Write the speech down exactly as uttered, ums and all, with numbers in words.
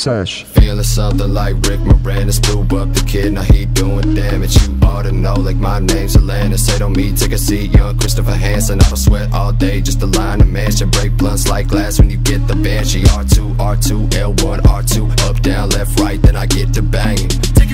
Sesh. Feeling something like Rick Moranis, blew up the kid, now he doing damage. You ought to know, like my name's Atlantis. Say on me, take a seat, young Christopher Hansen. I don't sweat all day, just to line the mansion. Break blunts like glass when you get the Banshee. R two, R two, L one, R two, up, down, left, right, then I get to banging. Take